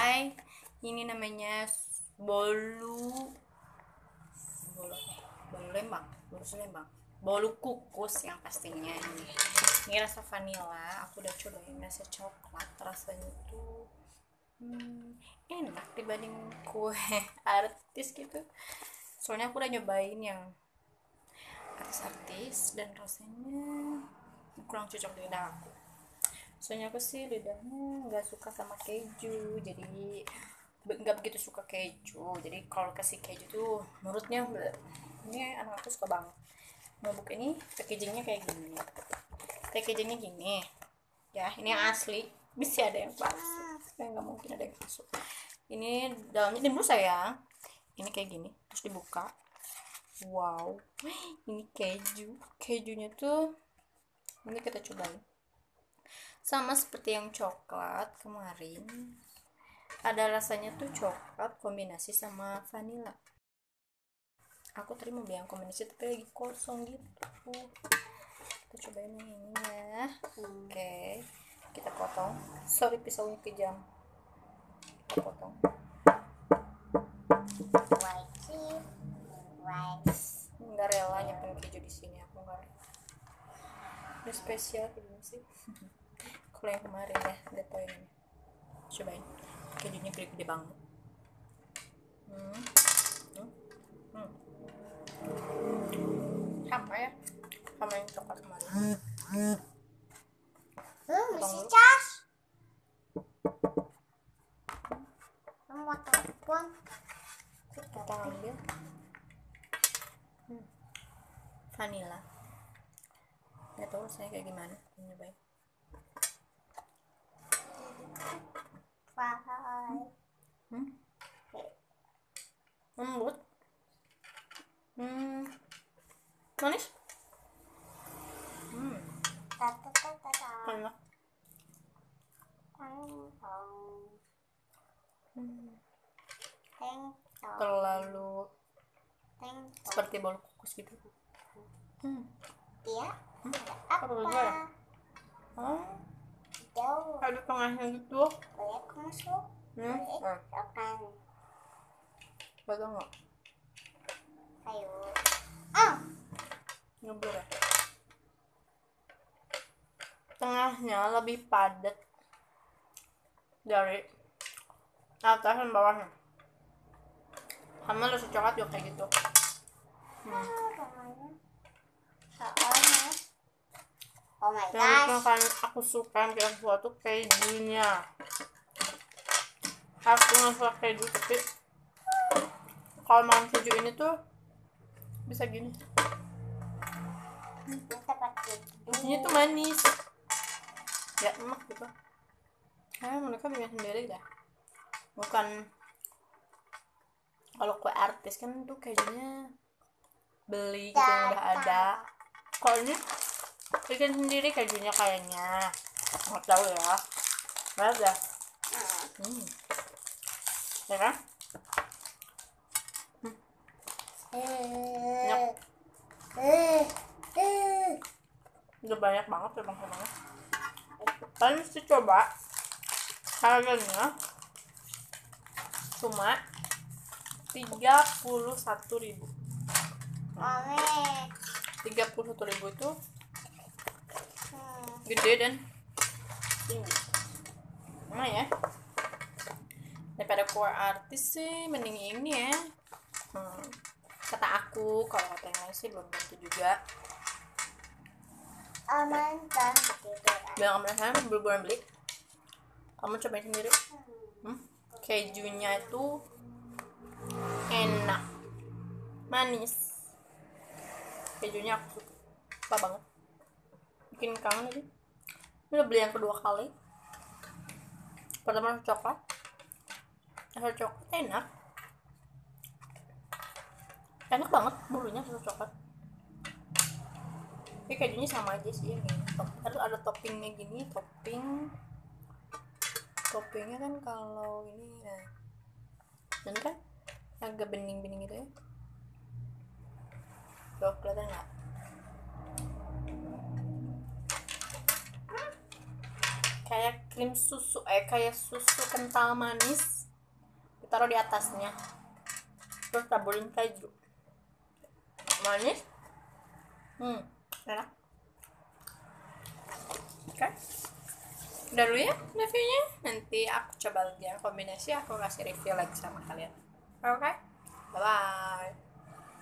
Hai, ini namanya bolu bolu bolu lembang, bolu kukus yang pastinya ini rasa vanilla. Aku udah cobain rasa coklat, rasanya tuh enak dibanding kue artis gitu. Soalnya aku udah nyobain yang artis-artis dan rasanya kurang cocok di lidah aku. Soalnya aku sih lidahnya nggak suka sama keju, jadi nggak begitu suka keju. Jadi kalau kasih keju tuh menurutnya ini anak aku suka banget. Notebook ini packagingnya kayak gini, packagingnya gini ya, ini yang asli. Bisa ada yang palsu, kayak nggak mungkin ada yang palsu. Ini dalamnya dulu sayang, ini kayak gini terus dibuka. Wow, ini kejunya tuh ini kita cobain. Sama seperti yang coklat kemarin, ada rasanya tuh coklat kombinasi sama vanilla. Aku tadi mau bilang kombinasi tapi lagi kosong gitu. Kita cobain yang ini ya. Oke, kita potong. Sorry, pisaunya kejam. Kita potong. Nggak rela nyepin keju di sini, aku nggak. Ini spesial gini sih. Kalau yang kemarin ya, lihat poinnya. Cobain, kejunya gede-gede banget. Sama ya, sama yang coklat kemarin. Masih cas. Kamu mau telepon? Kita ambil vanilla. Nggak tahu saya kayak gimana nyobain. Lembut, manis, enak. Terlalu seperti bolu kukus gitu. Iya. Apa ya? Jauh. Ada tengahnya gitu. Boleh aku masuk? Silakan. Betul nggak? Ayo. Ngebul ya. Tengahnya lebih padat dari atas dan bawahnya. Sama rasa coklat juga kayak gitu. Soalnya. Oh my Yang gosh. makan aku suka yang sesuatu kejunya. Aku nggak suka keju, tapi kalau makan keju ini tuh bisa gini. Kejunya tuh manis, ya enak gitu. Mereka bikin sendiri dah. Bukan kalau kue artis kan tuh kejunya beli gitu yang udah ada. Kalau ini bikin sendiri kejunya kayaknya. Nggak tahu ya. Nggak ada. Ya kan? Udah banyak banget ya bang. Kalian mesti coba. Harganya cuma 31.000. 31.000 itu gede dan tinggi. Emang ya, daripada kue artis sih mending ini ya. Kata aku, kalau kata yang lain sih belum tentu juga. Aman kan? Bilang sama saya belum beli. Kamu cobain sendiri. Kejunya itu enak, manis. Kejunya aku suka banget, bikin kangen lagi. Ini udah beli yang kedua kali. Pertama coklat enak banget, bulunya rasa coklat. Tapi kejunya sama aja sih ini. Ada toppingnya gini, toppingnya kan kalau ini nah, dan kan agak bening-bening gitu ya. Tuh, kelihatan nggak? kayak krim susu, kayak susu kental manis, ditaruh di atasnya, terus taburin keju, manis, enak. Oke, udah dulu ya reviewnya, nanti aku coba lagi yang kombinasi, aku kasih review lagi sama kalian. Oke, bye bye.